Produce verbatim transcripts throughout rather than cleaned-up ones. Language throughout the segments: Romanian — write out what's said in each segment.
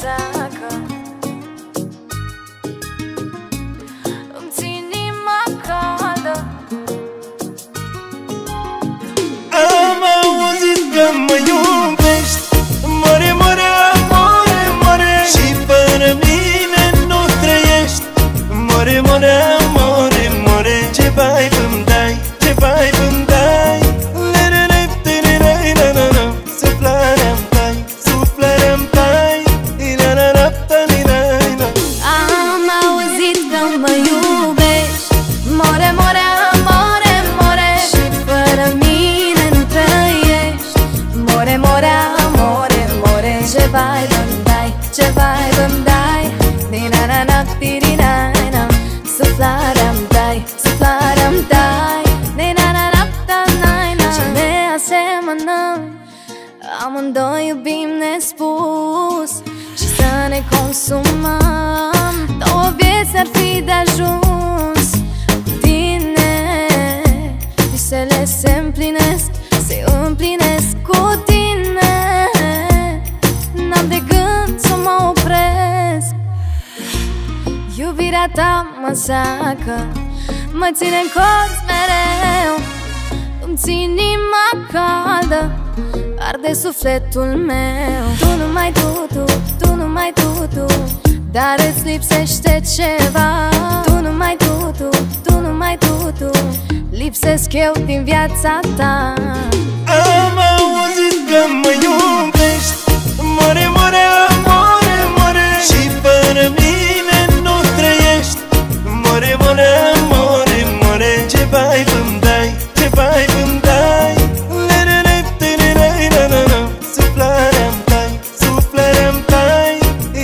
seacă. Îmi țin inima caldă. Am auzit că mă iubești, more, more, more, more, și fără mine nu trăiești. More, more, more, more, ce bai îmi dai, ce bai îmi dai. Suflarea-mi dai, suflarea-mi dai. Am auzit că mă iubești, more, more, more, more, și fără mine nu trăiești. More, more, more, more, ce bai îmi dai, ce bai îmi dai. Di-na-na-na, di-di-na-na. Suflarea-mi dai, suflarea-mi dai. Di-na-na-na, da-na-na. Ce ne asemănăm, amândoi iubim nespus și să ne consumăm. Două vieți ar fi de ajuns. Cu tine visele se împlinesc, se împlinesc cu tine. N-am de gând să mă opresc. Iubirea ta mă zacă, mă ține în colț mereu. Îmi țin inima caldă, arde sufletul meu. Tu numai tu, tu, tu numai tu, tu, dar îți lipsește ceva. Tu numai tu, tu, tu numai tu, tu, lipsesc eu din viața ta. Am auzit că mă iubești, more, more, more, more, și fără mine nu trăiești. More, more, more, more, ce bai îmi dai, ce bai îmi dai. Suflarea-mi dai, suflarea-mi dai.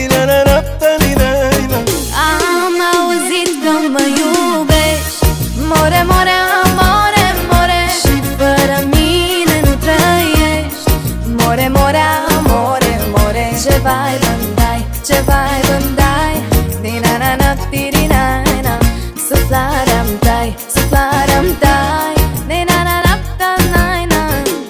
Am auzit că mă iubești, more, more, more, more, și fără mine nu trăiești. More, more, more, more, ce bai îmi dai, ce bai îmi dai. Di-na-na-na, di-di-na-na. Suflarea-mi dai, suflarea-mi dai. Di-na-na-na, da-na-na.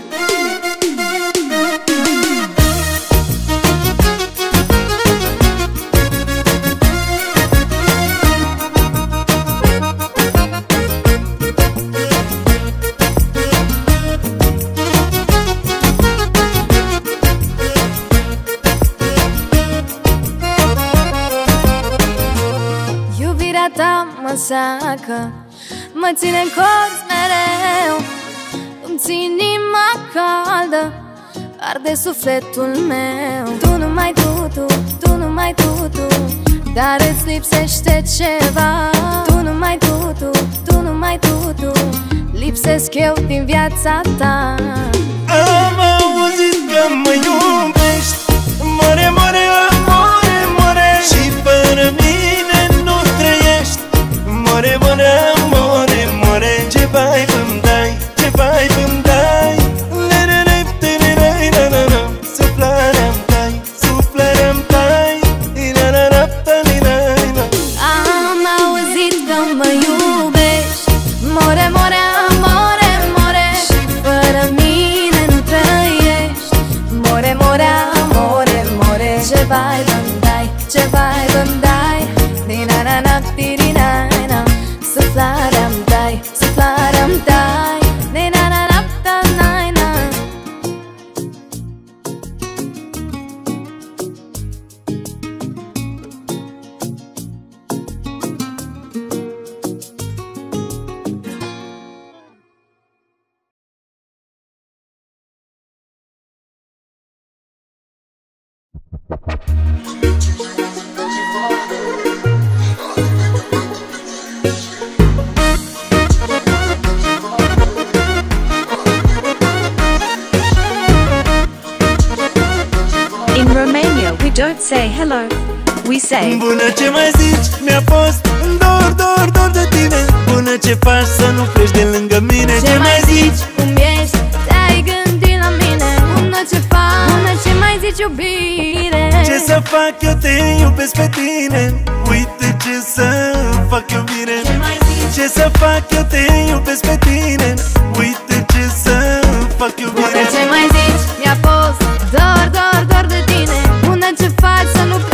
Iubirea ta mă zacă, mă ține în colț mereu. Îmi țin inima caldă, arde sufletul meu. Tu numai tu, tu, tu numai tu, tu, dar îți lipsește ceva. Tu numai tu, tu, tu numai tu, tu, lipsesc eu din viața ta. Am auzit că mă iubești, more, more, more, more, și fără mine nu trăiești. More, more, more, more, ce bai îmi dai, ce bai îmi dai. Suflarea-mi dai, suflarea-mi dai. Am auzit că mă iubești, more, more, more, more, și fără mine nu trăiești. More, more, more, more, ce bai îmi dai, ce bai îmi dai. Di-na-na-na, di-di-na-na. Suflarea-mi dai, suflarea-mi dai. Di-na-na-na, da-na-na. In Romania, we don't say hello, we say bună, ce mai zici? Mi-a fost dor, dor, dor de tine. Bună, ce faci să nu pleci de lângă mine? Ce mai zici? Cum ești? Te-ai gândit la mine? Bună, ce faci? Bună, ce mai zici, iubire? Ce să fac, eu te iubesc pe tine. Uite ce să fac, iubire. Ce mai zici? Ce să fac, eu te iubesc pe tine. Uite ce să fac, iubire. Bună, ce mai zici? Mi-a fost dor, dor, dor de tine. Bună, ce faci să nu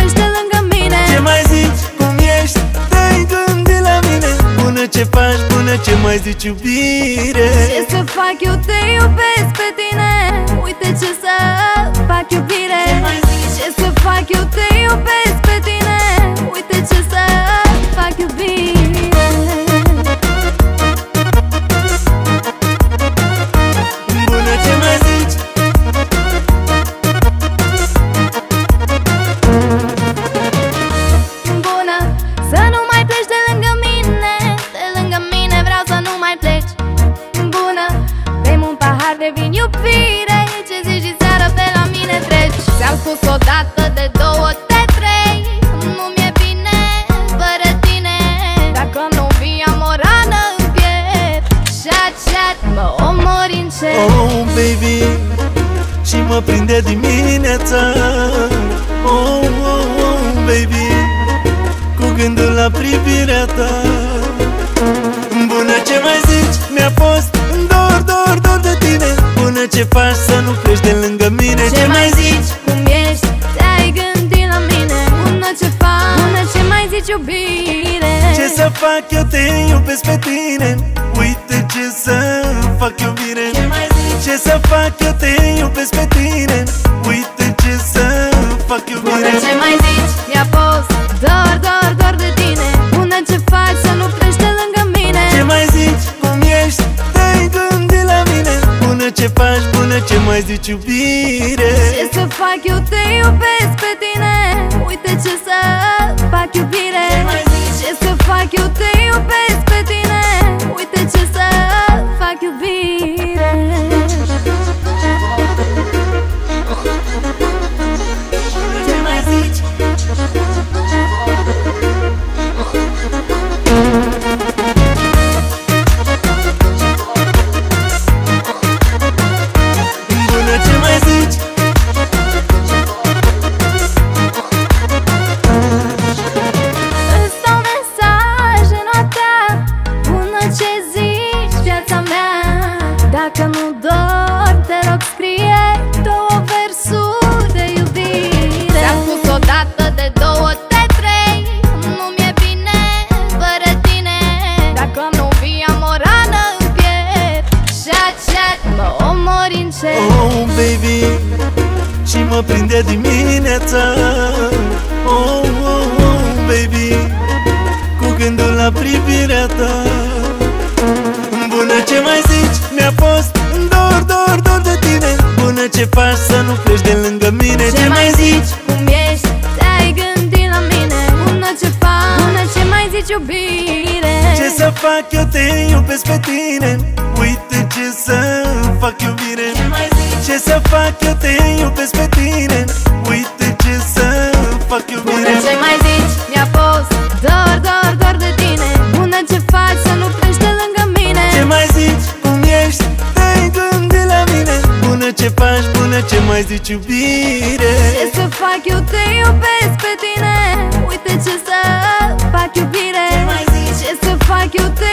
ce faci, bună, ce mai zici, iubire? Ce să fac, eu te iubesc pe tine. Uite ce să fac, iubire. Ce să fac, eu te iubesc pe tine. Uite ce să fac, iubire. Bună, ce mai zici? Bună, să nu mai pleci de lângă mine. De lângă mine vreau să nu mai pleci. Bună, bem un pahar de vin, iubire. Ce zici și seara pe la mine treci. Ți-am spus odată, de două, de trei. Nu mi-e bine fără tine. Dacă nu vii, am o rană în piept. Chat, chat, mă omori încet. Oh, baby, și mă prinde dimineața. Oh, oh, oh, baby, cu gândul la privirea ta. Bună, ce mai zici? Mi-a fost dor, dor, dor de tine. Bună, ce faci să nu pleci de lângă mine? Ce mai zici? Cum ești? Te-ai gândit la mine? Bună, ce faci? Bună, ce mai zici, iubire? Ce să fac, eu te iubesc pe tine. Uite ce să fac, iubire. Ce mai zici? Ce să fac, eu te iubesc pe tine. Uite ce să fac, iubire. Bună, ce mai zici? Mi-a fost dor, dor, dor de tine. Bună, ce faci să nu pleci de lângă mine? Ce mai zici? Cum ești? Te-ai gândit la mine? Bună, ce faci? Bună, ce mai zici, iubire? Ce să fac, eu te iubesc pe tine. Uite ce să fac, iubire. Ce să fac, eu te iubesc pe tine. Uite ce să fac, iubire. Ce mai zici? Bună, ce mai zici? Îți dau mesaje noaptea. Bună, ce zici, viața mea? Dacă nu dormi, te rog, scrie două versuri de iubire. Ți-am spus odată, de două, de trei. Nu mi-e bine fără tine. Dacă nu vii, am o rană în piept. Chat, chat, mă omori încet. Oh, baby, și mă prinde dimineața. Oh, oh, oh, baby, cu gândul la privirea ta. Bună, ce mai zici? Mi-a fost dor, dor, dor de tine. Bună, ce faci să nu pleci de lângă mine? Ce mai zici? Cum ești? Te-ai gândit la mine? Bună, ce faci? Bună, ce mai zici, iubire? Ce să fac, eu te iubesc pe tine. Uite ce să fac, iubire. Ce să fac, eu te iubesc pe tine. Uite ce să fac, Bună, iubire. ce mai zici? Mi-a fost dor, dor, dor de tine. Bună, ce faci să nu pleci de lângă mine? Ce mai zici? Cum ești? Te-ai gândit la mine? Bună, ce faci? Bună, ce mai zici, iubire? Ce să fac, eu te iubesc pe tine. Uite ce să fac, iubire. Ce să fac, eu te